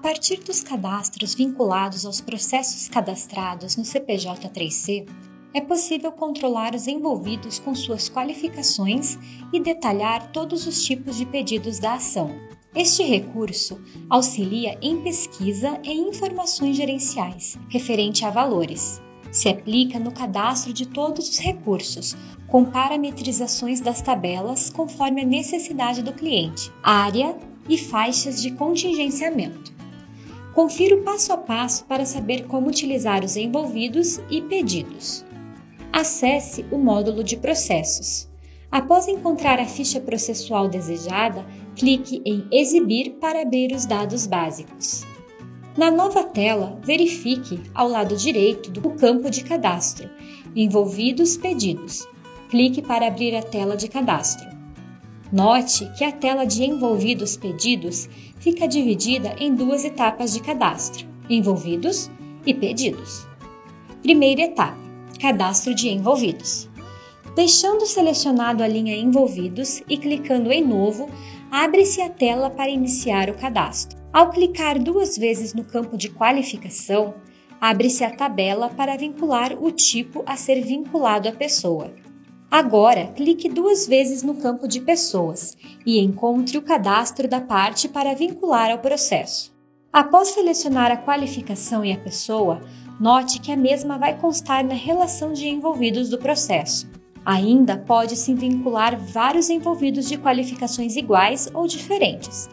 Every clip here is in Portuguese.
partir dos cadastros vinculados aos processos cadastrados no CPJ-3C, é possível controlar os envolvidos com suas qualificações e detalhar todos os tipos de pedidos da ação. Este recurso auxilia em pesquisa e informações gerenciais referente a valores. Se aplica no cadastro de todos os recursos, com parametrizações das tabelas conforme a necessidade do cliente, área e faixas de contingenciamento. Confira o passo a passo para saber como utilizar os envolvidos e pedidos. Acesse o módulo de processos. Após encontrar a ficha processual desejada, clique em Exibir para abrir os dados básicos. Na nova tela, verifique, ao lado direito, o campo de cadastro, Envolvidos Pedidos. Clique para abrir a tela de cadastro. Note que a tela de Envolvidos Pedidos fica dividida em duas etapas de cadastro, Envolvidos e Pedidos. Primeira etapa, Cadastro de Envolvidos. Deixando selecionado a linha Envolvidos e clicando em Novo, abre-se a tela para iniciar o cadastro. Ao clicar duas vezes no campo de qualificação, abre-se a tabela para vincular o tipo a ser vinculado à pessoa. Agora, clique duas vezes no campo de pessoas e encontre o cadastro da parte para vincular ao processo. Após selecionar a qualificação e a pessoa, note que a mesma vai constar na relação de envolvidos do processo. Ainda pode-se vincular vários envolvidos de qualificações iguais ou diferentes.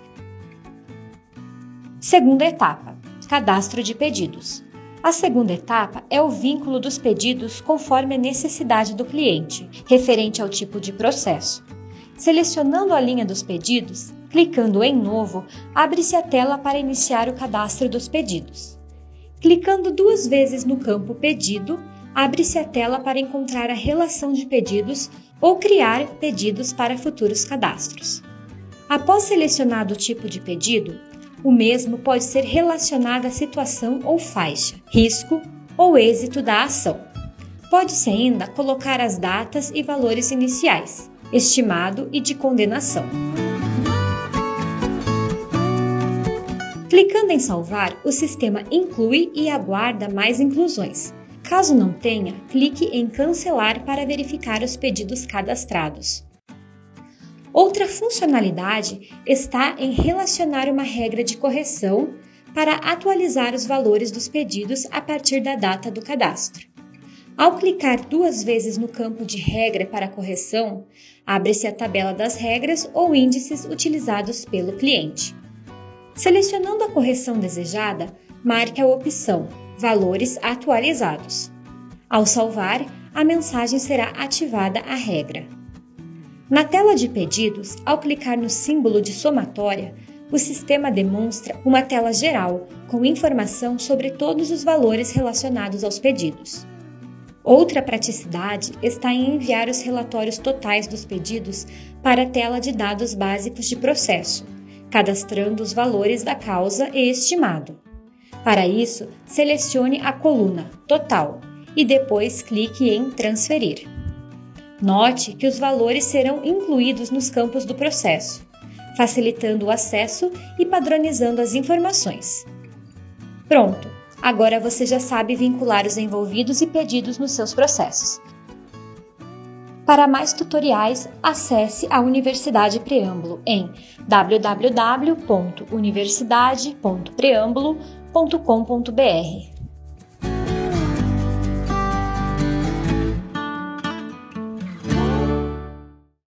Segunda etapa, Cadastro de Pedidos. A segunda etapa é o vínculo dos pedidos conforme a necessidade do cliente, referente ao tipo de processo. Selecionando a linha dos pedidos, clicando em Novo, abre-se a tela para iniciar o cadastro dos pedidos. Clicando duas vezes no campo Pedido, abre-se a tela para encontrar a relação de pedidos ou criar pedidos para futuros cadastros. Após selecionado o tipo de pedido, o mesmo pode ser relacionado à situação ou faixa, risco ou êxito da ação. Pode-se ainda colocar as datas e valores iniciais, estimado e de condenação. Clicando em Salvar, o sistema inclui e aguarda mais inclusões. Caso não tenha, clique em Cancelar para verificar os pedidos cadastrados. Outra funcionalidade está em relacionar uma regra de correção para atualizar os valores dos pedidos a partir da data do cadastro. Ao clicar duas vezes no campo de regra para correção, abre-se a tabela das regras ou índices utilizados pelo cliente. Selecionando a correção desejada, marque a opção Valores atualizados. Ao salvar, a mensagem será ativada a regra. Na tela de pedidos, ao clicar no símbolo de somatória, o sistema demonstra uma tela geral com informação sobre todos os valores relacionados aos pedidos. Outra praticidade está em enviar os relatórios totais dos pedidos para a tela de dados básicos de processo, cadastrando os valores da causa e estimado. Para isso, selecione a coluna Total e depois clique em Transferir. Note que os valores serão incluídos nos campos do processo, facilitando o acesso e padronizando as informações. Pronto! Agora você já sabe vincular os envolvidos e pedidos nos seus processos. Para mais tutoriais, acesse a Universidade Preâmbulo em www.universidade.preambulo.com.br.